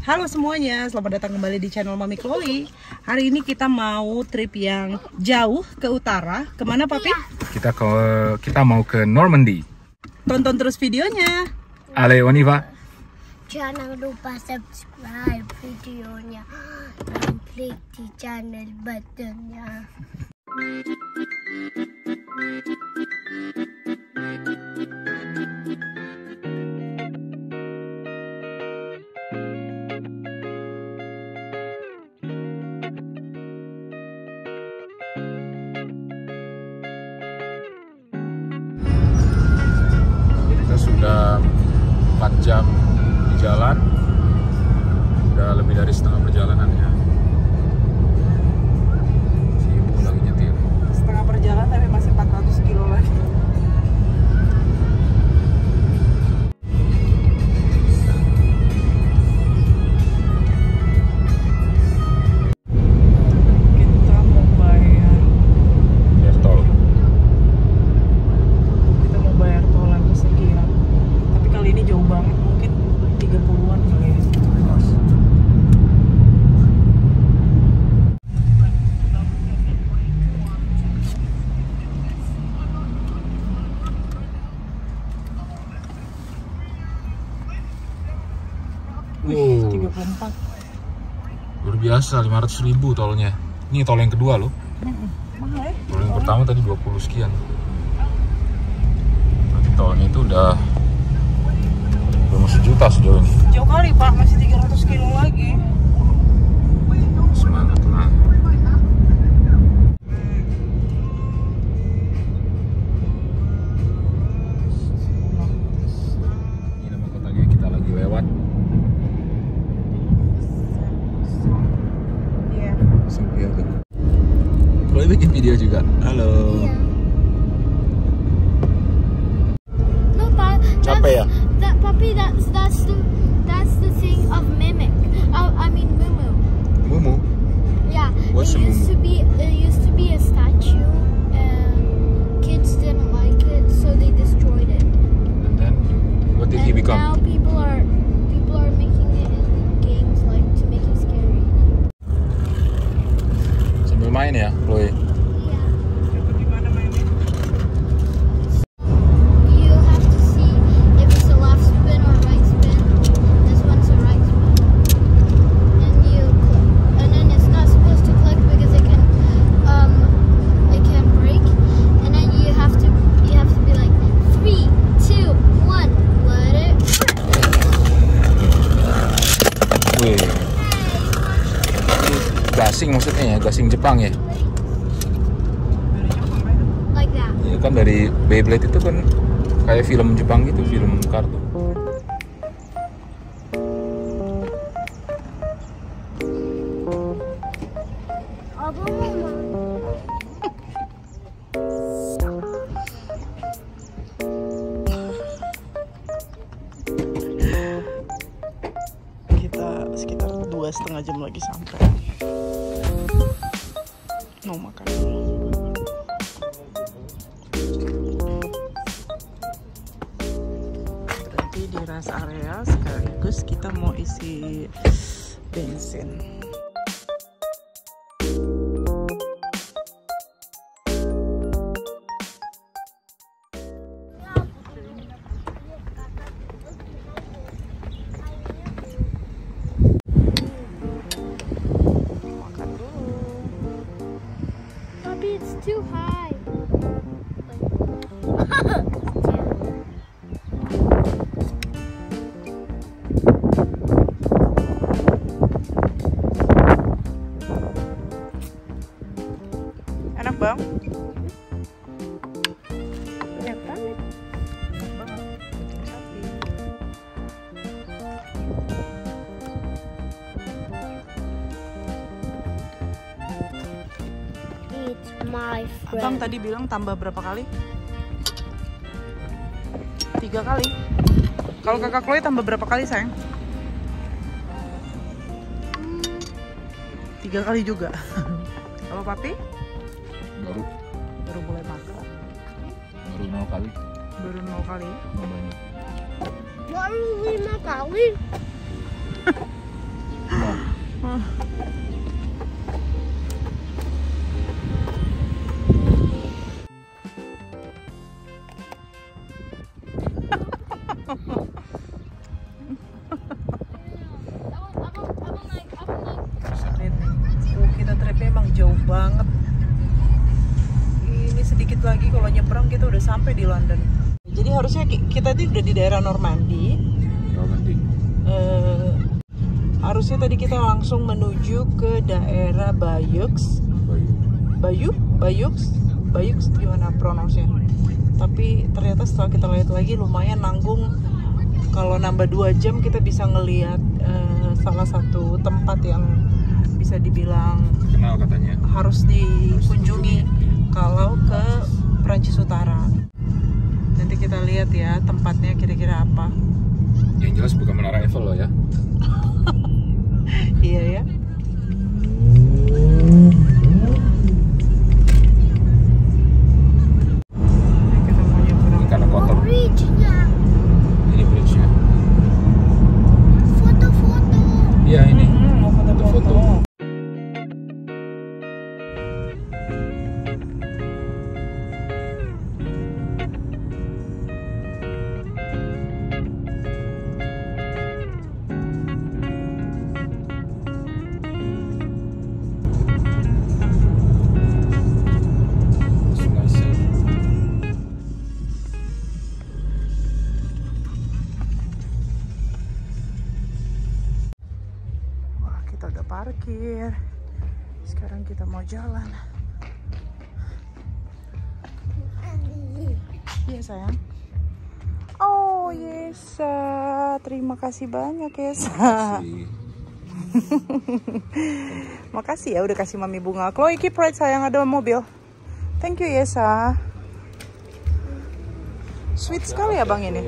Halo semuanya, selamat datang kembali di channel Mami Chloe. Hari ini kita mau trip yang jauh ke utara. Kemana Papi? Kita mau ke Normandy. Tonton terus videonya. Ale, on y va. Jangan lupa subscribe videonya dan klik di channel buttonnya. Kita sudah 4 jam di jalan, udah lebih dari setengah perjalanan ya. Si ibu lagi nyetir. Setengah perjalanan tapi masih 400 kilo lagi. Kita mau bayar tol. Kita mau bayar tolan sekian. Tapi kali ini jauh banget, mungkin 30-an kali ya. Wih, 34. Luar biasa, 500.000 tolnya. Ini tol yang kedua loh. Mahal ya? Tol yang pertama tadi 20 sekian. Berarti tolnya itu udah sejuta sejauh ini. Jauh kali Pak, masih 300 kilo lagi. Semangat lah. Ini nama kotanya kita lagi lewat. Iya. Sempil tuh. Boleh bikin video juga. Halo. No, but Capek ya? Puppy, that's the thing of Mimic. I mean Mumu. Mumu. Yeah, What's it a used to be a statue, and kids didn't like it, so they destroyed it. And then what did he And now become? people are making it in games like to make it scary. Sambil main ya, Chloe. Yeah. Gimana mainnya? You have to see if it's a left spin or right spin. This one's a right spin. And you click. And then it's not supposed to click because it can break. And then you have to be like 3, 2, 1, let it Wih. Gasing maksudnya ya, gasing Jepang ya. like that. Ya kan dari Beyblade itu kan kayak film Jepang gitu, film kartun. Apa mama? Kita sekitar 2,5 jam lagi sampai. Mau makan dulu. Berarti di rest area sekaligus kita mau isi bensin. Makan dulu. Puppy, it's too high. Enak bang? Enak banget. It's my Abang friend. tadi bilang tambah berapa kali? 3 kali. Kalau kakak Chloe tambah berapa kali sayang? 3 kali juga. Kalau papi? Baru mulai makan. baru 0 kali. Baru 0 kali. Nggak banyak. Baru 5 kali. Kita tripnya emang jauh banget. Ini sedikit lagi kalau nyebrang kita udah sampai di London. Jadi harusnya kita tuh udah di daerah Normandy. Harusnya tadi kita langsung menuju ke daerah Bayeux gimana pronounce-nya. Tapi ternyata setelah kita lihat lagi lumayan nanggung. Kalau nambah 2 jam kita bisa ngelihat salah satu tempat yang bisa dibilang kenal katanya harus dikunjungi kalau ke Prancis Utara. Nanti kita lihat ya tempatnya kira-kira apa. Yang jelas bukan Menara Eiffel loh ya. Iya ya. Kita mau nyebrang. Ini karena kotor. Bridge-nya. Ini bridge-nya. Foto-foto. Iya ini. Mau foto-foto. Kita udah parkir. Sekarang kita mau jalan. Iya sayang. Oh Yesa, terima kasih banyak Yesa. Makasih ya udah kasih mami bunga. Chloe keep right sayang, ada mobil. Thank you Yesa. Sweet sekali ya bang ini.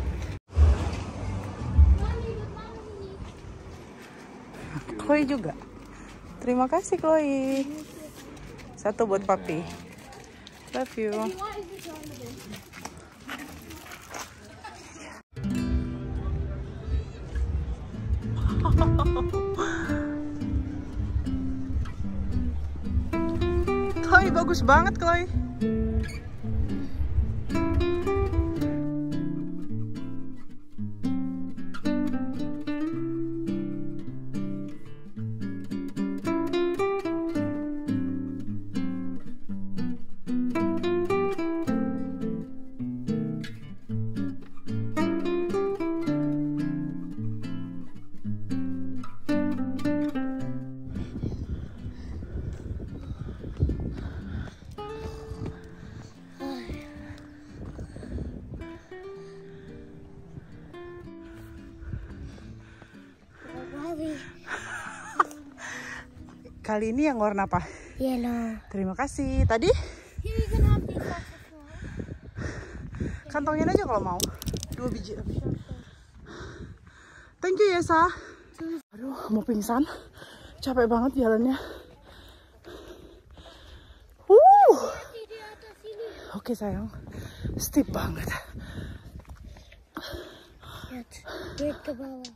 Chloe juga. Terima kasih Chloe. Satu buat papi. Love you. Chloe bagus banget Chloe. Kali ini yang warna apa? Yellow. Terima kasih. Tadi? Here you can have these lots of flowers. Kantongin aja kalau mau. 2 biji. Thank you Yesa. Aduh, mau pingsan. Capek banget jalannya. Oke sayang. Steep banget. Lihat, lihat ke bawah.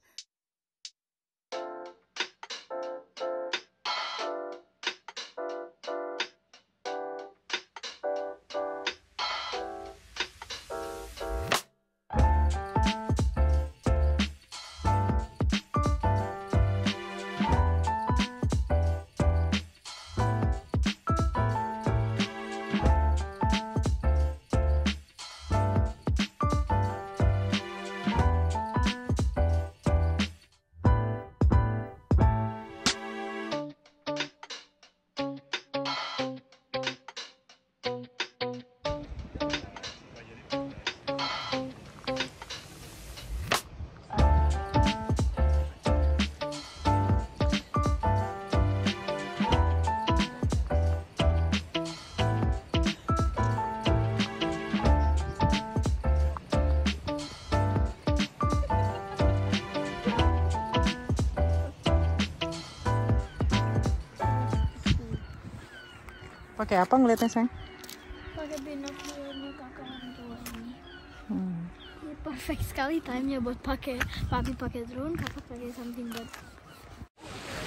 Pakai apa ngeliatnya sayang? Pakai binokulirnya kakak orang tua ini. Ini perfect sekali timenya buat pakai. Papi pakai drone, kakak pakai something buat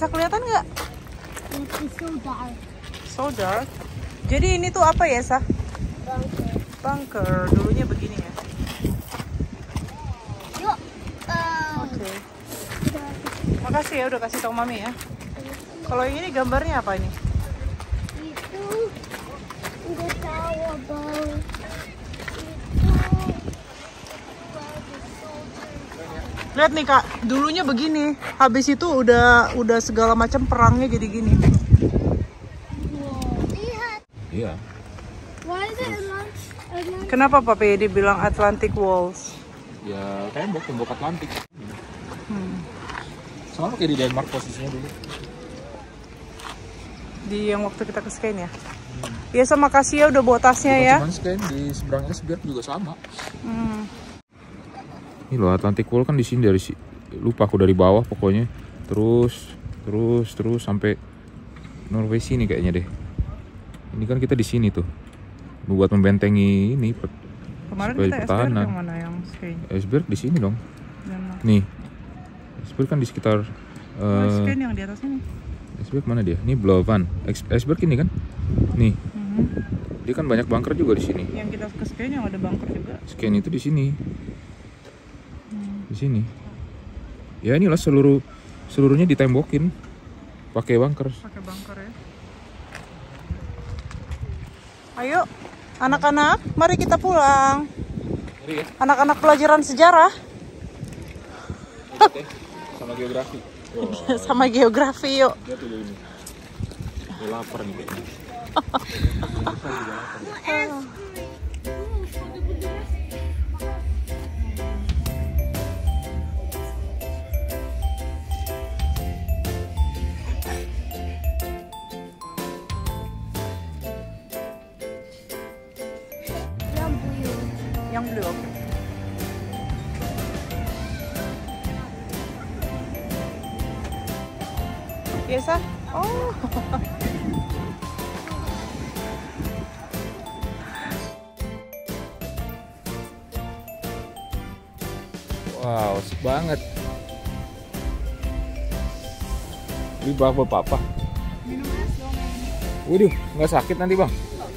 Bisa kelihatan nggak? It's so dark. So dark. Jadi ini tuh apa ya, Sa? Bunker. Bunker. Dulunya begini ya. Yuk. Oke. Makasih ya udah kasih tau Mami ya. Kalau ini gambarnya apa ini? Itu the tower ball. Lihat nih Kak, dulunya begini. Habis itu udah segala macam perangnya jadi gini. Lihat. Iya. Why is it Atlantic? Kenapa Papi dibilang Atlantic Walls? Ya tembok Atlantik. Sama kayak di Denmark posisinya dulu. Di yang waktu kita ke Skane ya? Iya sama kasih ya udah bawa tasnya ya. Cuman Skane di seberang Esbjerg juga sama. Ini loh Atlantic Wall kan di sini lupa aku dari bawah pokoknya. Terus sampai Norway sini kayaknya deh. Ini kan kita di sini tuh. Buat membentengi ini. Kemarin supaya kita pertahanan. Esbjerg yang mana yang Skane? Esbjerg di sini dong. Denmark. Nih. Esbjerg kan di sekitar Skane yang di atas ini. Esbjerg mana dia? Ini Blåvann. Esbjerg ini kan? Nih. Dia kan banyak bunker juga di sini. Yang kita ke Skane yang ada bunker juga. Skane itu di sini. Di sini. Ya inilah seluruhnya ditembokin pakai bunker. Pakai bunker ya. Ayo, anak-anak, mari kita pulang. Anak-anak pelajaran sejarah Sama geografi. sama geografi yuk. Dia tuh ini. Dia lapar nih kayaknya. Yang blue, oke. Biasa? Oh. Wow, asik banget. Ini bapak papa. Waduh, nggak sakit nanti bang?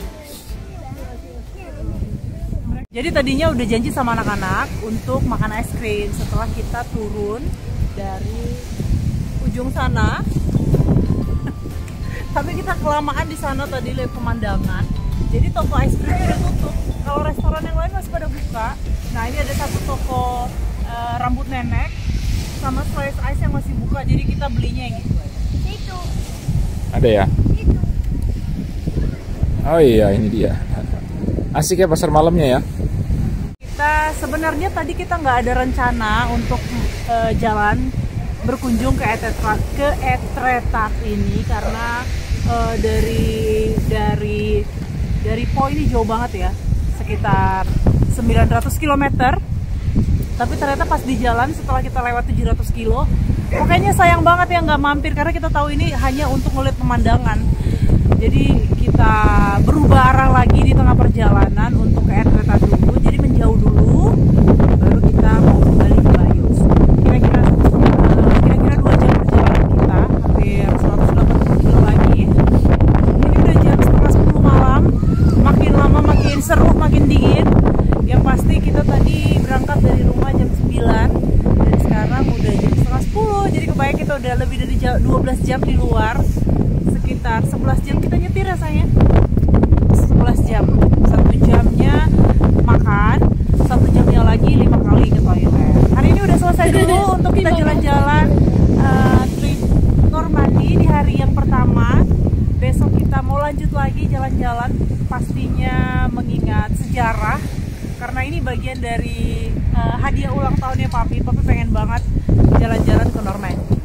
Jadi tadinya udah janji sama anak-anak untuk makan es krim setelah kita turun dari ujung sana. Tapi kita kelamaan di sana tadi lihat pemandangan. Jadi toko es krimnya udah tutup. Kalau restoran yang lain masih pada buka. Nah ini ada satu toko rambut nenek sama slice ice yang masih buka. Jadi kita belinya yang gitu. Itu. Ada ya? Itu. Oh iya, ini dia. Asik ya pasar malamnya ya? Kita sebenarnya tadi kita nggak ada rencana untuk jalan berkunjung ke Etretat ini karena dari Po ini jauh banget ya, sekitar 900 km. Tapi ternyata pas di jalan setelah kita lewat 700 kilo, kayaknya sayang banget ya nggak mampir karena kita tahu ini hanya untuk melihat pemandangan. Jadi kita berubah arah lagi di tengah perjalanan untuk ke Etretat dulu. Jadi menjauh dulu, baru kita mau kembali ke Bayus. Kira-kira 2 jam perjalanan kita, hampir 180 kilo lagi. Ini udah jam setengah 10 malam, makin lama makin seru, makin dingin. Yang pasti kita tadi berangkat dari rumah jam 9 dan sekarang udah jam setengah 10. Jadi kebayang kita udah lebih dari 12 jam di luar. Sekitar 11 jam kita nyetir ya sayang. 11 jam. 1 jamnya makan, 1 jamnya lagi 5 kali ke toilet. Hari ini udah selesai dulu untuk kita jalan-jalan trip Normandy di hari yang pertama. Besok kita mau lanjut lagi jalan-jalan, pastinya mengingat sejarah karena ini bagian dari hadiah ulang tahunnya Papi. Papi pengen banget jalan-jalan ke Normandy.